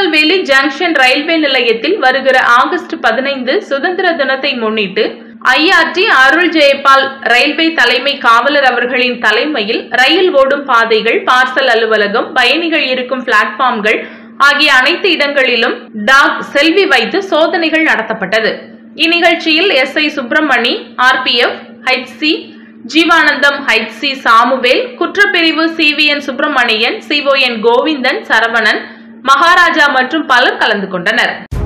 Tirunelveli junction railway நிலையத்தில் வருகிற August 15 சுதந்திர தினத்தை முன்னிட்டு IRT அருள் ஜெயபால் ரயில்வே தலைமை காவலர் அவர்களின் தலைமையில் ரயில் ஓடும் பாதைகள், பார்சல் அலுவலகம், பயணிகள் இருக்கும் பிளாட்பார்ம்கள் ஆகிய அனைத்து இடங்களிலும் டாக் செல்வி வைத்து சோதனைகள் நடத்தப்பட்டது. இந்நிகழ்ச்சியில் SI Subramani, RPF HC Jeevanandam, HC Samuel, குற்றப்பிரிவு CVN சுப்பிரமணியன், CON கோவிந்தன், சரவணன், மகாராஜா மற்றும் பலர் கலந்து கொண்டனர்.